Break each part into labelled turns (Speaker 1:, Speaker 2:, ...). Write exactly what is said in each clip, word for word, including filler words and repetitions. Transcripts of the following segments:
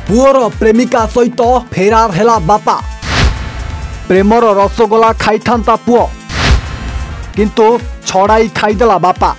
Speaker 1: Poor प्रेमिका सहित फेरार हेला बापा। प्रेमर रसगोला खाई था पुओ किंतु छड़ाई खाईदेला बापा।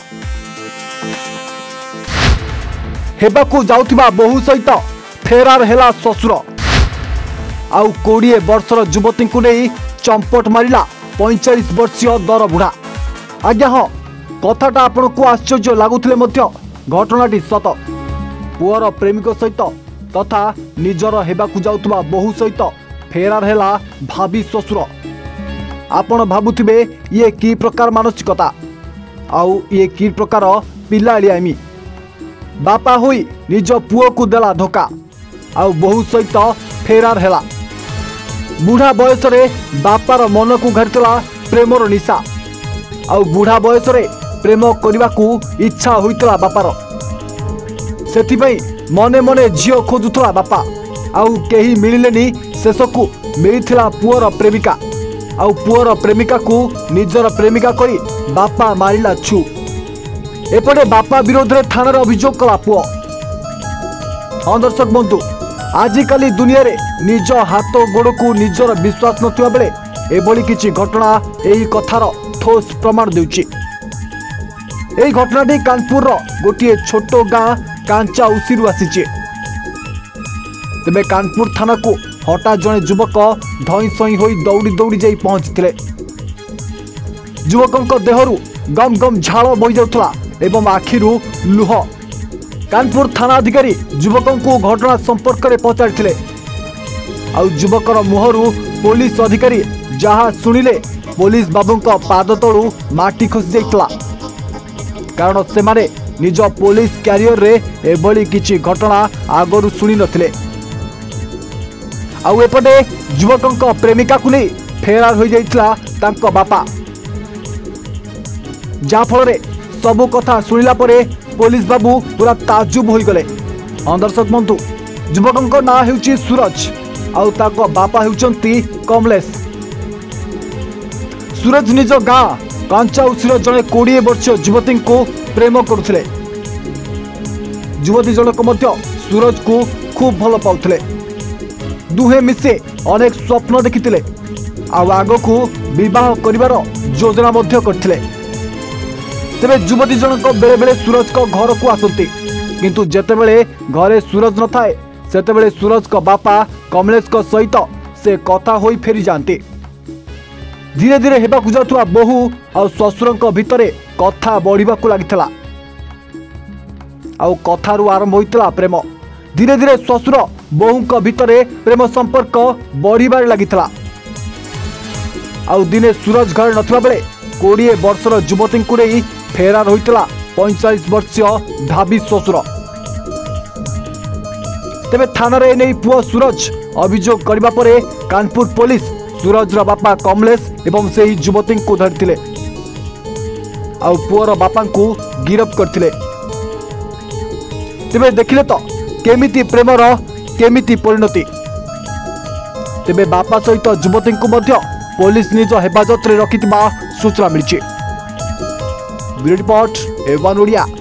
Speaker 1: हेबाकू जाउथिबा बहु सहित फेरार हेला ससुर। आउ कोड़े वर्षर युवती को नहीं चंपट मारिला पैंचाश वर्षीय दर बुढ़ा। आज्ञा हाँ कथाटा आपण को आश्चर्य लगुले घटनाटी सत। पुअर प्रेमिक सहित तथा निजर हेबाकू जाउथबा बहु सहित फेरार हेला भाभी ससुर। आपण भाबुथिबे ये की प्रकार मानसिकता आउ ये की प्रकार पिलालियामी। बापा होई निज पुओ को देला धोखा आउ बहु सहित फेरार हेला। बुढ़ा बयस रे बापार मन को घाटिला प्रेमर निशा आउ बुढ़ा बयस रे प्रेम करने को इच्छा होइतला बापार। सेथिपई मने मने झियो खोजुथला बापा आउ केही मिलिलेनी। शेषकू मिलिथिला पुअर प्रेमिका आउ पुअर प्रेमिका को निजर प्रेमिका करी बापा मारिला छु। एपटे बापा विरोध रे थाना रे अभियोग कला पुओ। हाँ दर्शक बंधु आजिकाली दुनिया रे निज हाथ गोड़ को निजर विश्वास नथिबा बेले एभली किछि घटना एही कथार ठोस प्रमाण देउछि। एही घटनाटी कानपुर गोटे छोट गाँ कांचा उसिरु आसीचे। तेबे कानपुर थाना को हठात जड़े युवक धई सई होई दौड़ी दौड़ी जाई पहुंचथिले। युवकंक देहरु गम गम झाल बही जाउथला एवं आखिरु लुह। कानपुर थाना अधिकारी युवकंक घटना संपर्क में पचारिथिले आउ युवकर मुहरु पुलिस अधिकारी जहा सुनिले पुलिस बाबूंक पाद तळु माटी खसी जाइतला। कारण से माने निज पुलिस क्यारियर रे एभली किछि घटना आगरु सुनी नथिले। आउ एपटे युवकंक प्रेमिका को नहीं फेरार हो जाइतला तांको बापा। जा फल सबु कथा सुनिला परे पुलिस बाबू पूरा ताजुब हो गले। दर्शक बंधु युवकंक ना हेउची सूरज आउ ताको बापा हेउचंती कमलेश। सूरज निज गाँ कांचा उसिर जड़े कोड़े वर्ष युवती को प्रेम करुले। युवती जनक मध्य सूरज को खूब भल पाउथिले। दुहे मिसे अनेक स्वप्न देखिथिले आउ आग को विवाह करिवार योजना मध्य करथिले। तेबे युवती जनक बेले बेले सूरज को घर को आसती किंतु जेतेबेले घरे सूरज न थाए सेतेबेले सूरज को बापा कमलेश को सहित से कथा होई फेरी जानती। धीरे धीरे हेबाकू जाउथुवा बहु आउ ससुरंक भितरे कथा बढ़िबाकू लागितला आउ कथारु आरंभ होइतला प्रेम। धीरे धीरे ससुर बहुंक भितरे प्रेम संपर्क बढ़िबार लागितला। आउ दिने सूरज घर नथिबा बेले कोड़े वर्षर युवती को नहीं फेरार होइतला पैंचाश वर्षीय भाभी ससुर। तेबे थाना रे नै पुओ सूरज अभियोग करबा परे कानपुर पुलिस सूरजर बापा कमलेश एवं से युवती को धरथिले आउ पुअर बापा को गिरफ्त करथिले। तेबे देखिले तो केमिति प्रेमर केमिति परिणति। तेबे बापा सहित युवती को मध्य पुलिस निज हेफाजत रे रखिथिबा सूचना मिलिछि। Bureau report A one Odia.